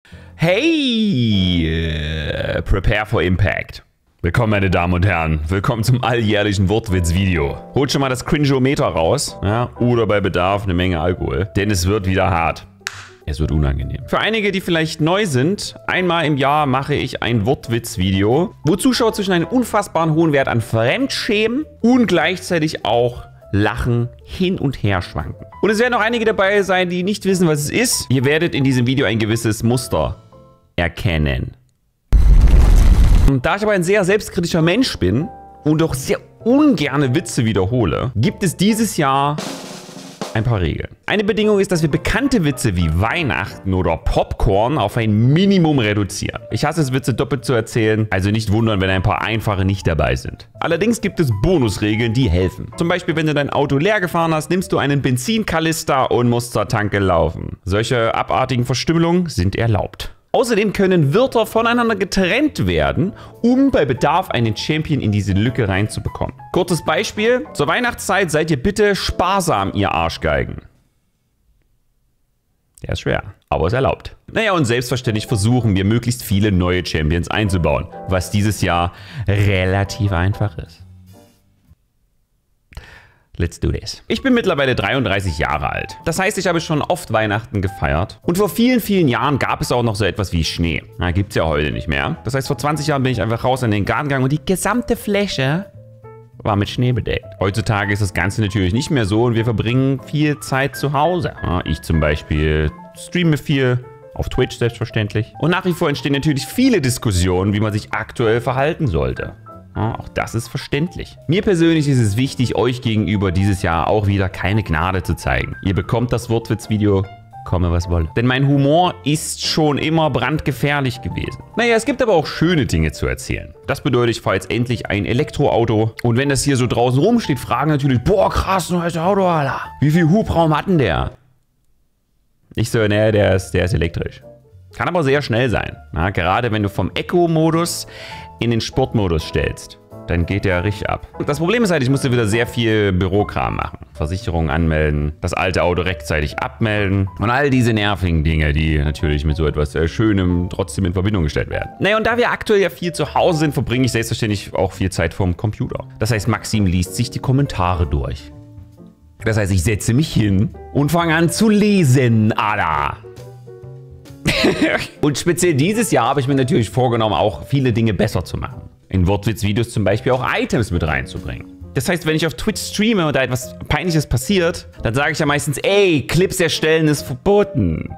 Hey, prepare for impact. Willkommen, meine Damen und Herren. Willkommen zum alljährlichen Wortwitz-Video. Holt schon mal das Cringeometer raus, ja, oder bei Bedarf eine Menge Alkohol, denn es wird wieder hart. Es wird unangenehm. Für einige, die vielleicht neu sind, einmal im Jahr mache ich ein Wortwitz-Video, wo Zuschauer zwischen einen unfassbaren hohen Wert an Fremdschämen und gleichzeitig auch Lachen hin und her schwanken. Und es werden auch einige dabei sein, die nicht wissen, was es ist. Ihr werdet in diesem Video ein gewisses Muster erkennen. Und da ich aber ein sehr selbstkritischer Mensch bin und auch sehr ungerne Witze wiederhole, gibt es dieses Jahr ein paar Regeln. Eine Bedingung ist, dass wir bekannte Witze wie Weihnachten oder Popcorn auf ein Minimum reduzieren. Ich hasse es, Witze doppelt zu erzählen, also nicht wundern, wenn ein paar einfache nicht dabei sind. Allerdings gibt es Bonusregeln, die helfen. Zum Beispiel, wenn du dein Auto leer gefahren hast, nimmst du einen Benzinkanister und musst zur Tanke laufen. Solche abartigen Verstümmelungen sind erlaubt. Außerdem können Wörter voneinander getrennt werden, um bei Bedarf einen Champion in diese Lücke reinzubekommen. Kurzes Beispiel: Zur Weihnachtszeit seid ihr bitte sparsam, ihr Arschgeigen. Der ist schwer, aber ist erlaubt. Naja, und selbstverständlich versuchen wir, möglichst viele neue Champions einzubauen, was dieses Jahr relativ einfach ist. Let's do this. Ich bin mittlerweile 33 Jahre alt. Das heißt, ich habe schon oft Weihnachten gefeiert. Und vor vielen, vielen Jahren gab es auch noch so etwas wie Schnee. Na, gibt's ja heute nicht mehr. Das heißt, vor 20 Jahren bin ich einfach raus in den Garten gegangen und die gesamte Fläche war mit Schnee bedeckt. Heutzutage ist das Ganze natürlich nicht mehr so und wir verbringen viel Zeit zu Hause. Ja, ich zum Beispiel streame viel. Auf Twitch selbstverständlich. Und nach wie vor entstehen natürlich viele Diskussionen, wie man sich aktuell verhalten sollte. Ja, auch das ist verständlich. Mir persönlich ist es wichtig, euch gegenüber dieses Jahr auch wieder keine Gnade zu zeigen. Ihr bekommt das Wortwitz-Video, komme was wolle. Denn mein Humor ist schon immer brandgefährlich gewesen. Naja, es gibt aber auch schöne Dinge zu erzählen. Das bedeutet, ich fahre jetzt endlich ein Elektroauto. Und wenn das hier so draußen rumsteht, fragen natürlich, boah krass, neues Auto, Alter. Wie viel Hubraum hat denn der? Ich so, ne, der ist elektrisch. Kann aber sehr schnell sein. Na, gerade wenn du vom Eco-Modus in den Sportmodus stellst, dann geht der richtig ab. Das Problem ist halt, ich musste wieder sehr viel Bürokram machen. Versicherung anmelden, das alte Auto rechtzeitig abmelden und all diese nervigen Dinge, die natürlich mit so etwas Schönem trotzdem in Verbindung gestellt werden. Naja, und da wir aktuell ja viel zu Hause sind, verbringe ich selbstverständlich auch viel Zeit vorm Computer. Das heißt, Maxim liest sich die Kommentare durch. Das heißt, ich setze mich hin und fange an zu lesen, Alter. Und speziell dieses Jahr habe ich mir natürlich vorgenommen, auch viele Dinge besser zu machen. In Wortwitz-Videos zum Beispiel auch Items mit reinzubringen. Das heißt, wenn ich auf Twitch streame und da etwas Peinliches passiert, dann sage ich ja meistens, ey, Clips erstellen ist verboten.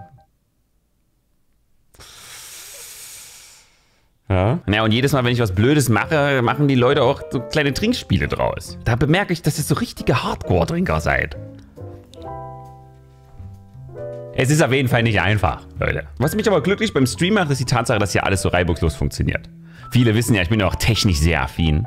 Ja. Naja, und jedes Mal, wenn ich was Blödes mache, machen die Leute auch so kleine Trinkspiele draus. Da bemerke ich, dass ihr so richtige Hardcore-Trinker seid. Es ist auf jeden Fall nicht einfach, Leute. Was mich aber glücklich beim Stream macht, ist die Tatsache, dass hier alles so reibungslos funktioniert. Viele wissen ja, ich bin ja auch technisch sehr affin.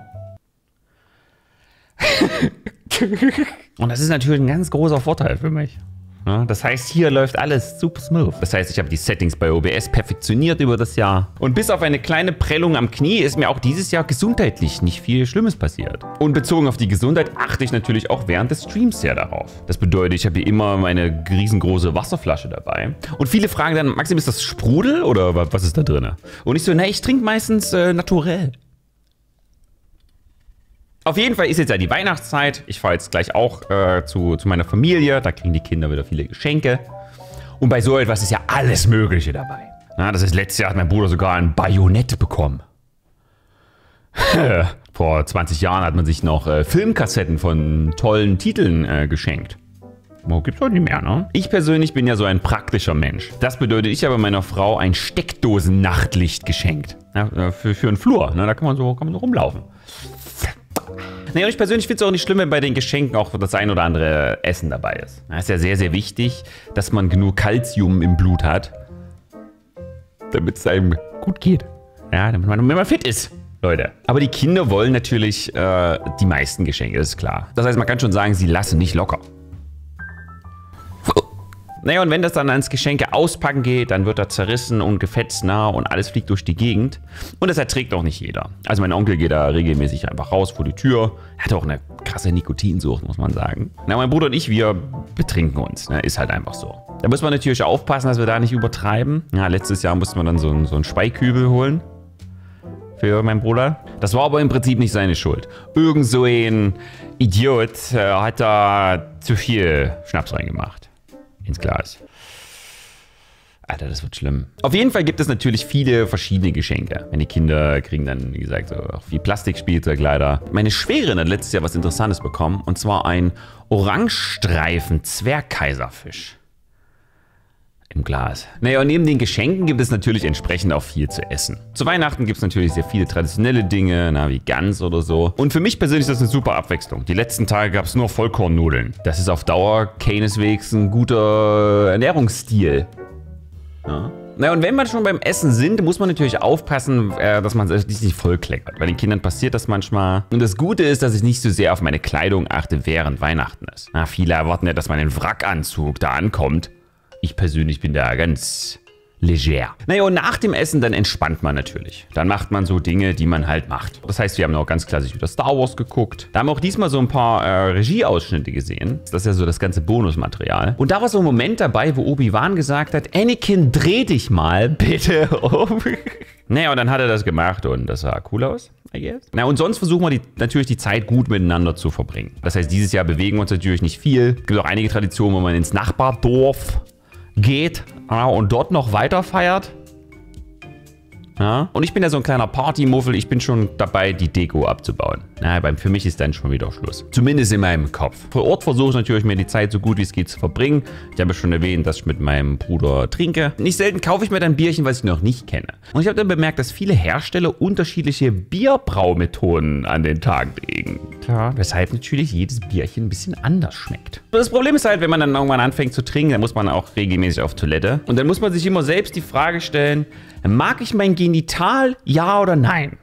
Und das ist natürlich ein ganz großer Vorteil für mich. Ja, das heißt, hier läuft alles super smooth. Das heißt, ich habe die Settings bei OBS perfektioniert über das Jahr. Und bis auf eine kleine Prellung am Knie ist mir auch dieses Jahr gesundheitlich nicht viel Schlimmes passiert. Und bezogen auf die Gesundheit achte ich natürlich auch während des Streams sehr darauf. Das bedeutet, ich habe hier immer meine riesengroße Wasserflasche dabei. Und viele fragen dann, Maxim, ist das Sprudel oder was ist da drin? Und ich so, na, ich trinke meistens naturell. Auf jeden Fall ist jetzt ja die Weihnachtszeit. Ich fahre jetzt gleich auch zu meiner Familie. Da kriegen die Kinder wieder viele Geschenke. Und bei so etwas ist ja alles Mögliche dabei. Na, das ist letztes Jahr hat mein Bruder sogar ein Bajonett bekommen. Vor 20 Jahren hat man sich noch Filmkassetten von tollen Titeln geschenkt. Oh, gibt's heute nicht mehr, ne? Ich persönlich bin ja so ein praktischer Mensch. Das bedeutet, ich habe meiner Frau ein Steckdosen-Nachtlicht geschenkt. Ja, für einen Flur. Na, da kann man so rumlaufen. Naja, und ich persönlich finde es auch nicht schlimm, wenn bei den Geschenken auch das ein oder andere Essen dabei ist. Es ist ja sehr, sehr wichtig, dass man genug Kalzium im Blut hat, damit es einem gut geht. Ja, damit man fit ist, Leute. Aber die Kinder wollen natürlich die meisten Geschenke, das ist klar. Das heißt, man kann schon sagen, sie lassen nicht locker. Naja, und wenn das dann ans Geschenke auspacken geht, dann wird er zerrissen und gefetzt, und alles fliegt durch die Gegend. Und das erträgt auch nicht jeder. Also mein Onkel geht da regelmäßig einfach raus vor die Tür. Er hat auch eine krasse Nikotinsucht, muss man sagen. Na, mein Bruder und ich, wir betrinken uns. Ist halt einfach so. Da muss man natürlich aufpassen, dass wir da nicht übertreiben. Ja, letztes Jahr musste man dann so einen Speikübel holen. Für meinen Bruder. Das war aber im Prinzip nicht seine Schuld. Irgend so ein Idiot hat da zu viel Schnaps reingemacht. Ins Glas. Alter, das wird schlimm. Auf jeden Fall gibt es natürlich viele verschiedene Geschenke. Meine Kinder kriegen dann, wie gesagt, so auch viel Plastikspielzeug leider. Meine Schwägerin hat letztes Jahr was Interessantes bekommen. Und zwar ein Orangestreifen-Zwergkaiserfisch. Im Glas. Naja, und neben den Geschenken gibt es natürlich entsprechend auch viel zu essen. Zu Weihnachten gibt es natürlich sehr viele traditionelle Dinge, wie Gans oder so. Und für mich persönlich ist das eine super Abwechslung. Die letzten Tage gab es nur Vollkornnudeln. Das ist auf Dauer keineswegs ein guter Ernährungsstil. Ja. Naja, und wenn wir schon beim Essen sind, muss man natürlich aufpassen, dass man sich nicht vollkleckert. Bei den Kindern passiert das manchmal. Und das Gute ist, dass ich nicht so sehr auf meine Kleidung achte, während Weihnachten ist. Viele erwarten ja, dass man den Wrackanzug da ankommt. Ich persönlich bin da ganz leger. Naja, und nach dem Essen dann entspannt man natürlich. Dann macht man so Dinge, die man halt macht. Das heißt, wir haben auch ganz klassisch wieder Star Wars geguckt. Da haben wir auch diesmal so ein paar Regieausschnitte gesehen. Das ist ja so das ganze Bonusmaterial. Und da war so ein Moment dabei, wo Obi-Wan gesagt hat, Anakin, dreh dich mal bitte um. Naja, und dann hat er das gemacht und das sah cool aus, I guess. Na, und sonst versuchen wir natürlich die Zeit gut miteinander zu verbringen. Das heißt, dieses Jahr bewegen wir uns natürlich nicht viel. Es gibt auch einige Traditionen, wo man ins Nachbardorf geht und dort noch weiter feiert. Ja. Und ich bin ja so ein kleiner Partymuffel. Ich bin schon dabei, die Deko abzubauen. Für mich ist dann schon wieder Schluss. Zumindest in meinem Kopf. Vor Ort versuche ich natürlich, mir die Zeit so gut wie es geht zu verbringen. Ich habe schon erwähnt, dass ich mit meinem Bruder trinke. Nicht selten kaufe ich mir dann Bierchen, was ich noch nicht kenne. Und ich habe dann bemerkt, dass viele Hersteller unterschiedliche Bierbraumethoden an den Tag legen. Ja, weshalb natürlich jedes Bierchen ein bisschen anders schmeckt. Das Problem ist halt, wenn man dann irgendwann anfängt zu trinken, dann muss man auch regelmäßig auf Toilette. Und dann muss man sich immer selbst die Frage stellen, mag ich mein Genital, ja oder nein?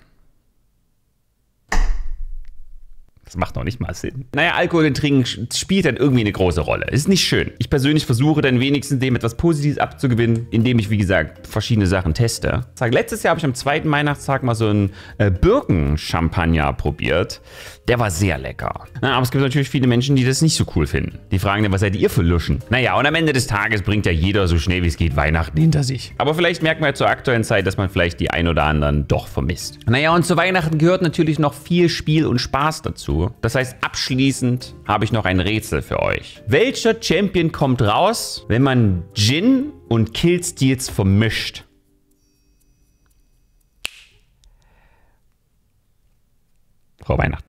Das macht noch nicht mal Sinn. Naja, Alkohol und Trinken spielt dann irgendwie eine große Rolle. Ist nicht schön. Ich persönlich versuche dann wenigstens dem etwas Positives abzugewinnen, indem ich, wie gesagt, verschiedene Sachen teste. Letztes Jahr habe ich am zweiten Weihnachtstag mal so einen Birken-Champagner probiert. Der war sehr lecker. Aber es gibt natürlich viele Menschen, die das nicht so cool finden. Die fragen dann, was seid ihr für Luschen? Naja, und am Ende des Tages bringt ja jeder so schnell wie es geht Weihnachten hinter sich. Aber vielleicht merkt man ja zur aktuellen Zeit, dass man vielleicht die ein oder anderen doch vermisst. Naja, und zu Weihnachten gehört natürlich noch viel Spiel und Spaß dazu. Das heißt, abschließend habe ich noch ein Rätsel für euch. Welcher Champion kommt raus, wenn man Gin und Killsteals vermischt? Frohe Weihnachten.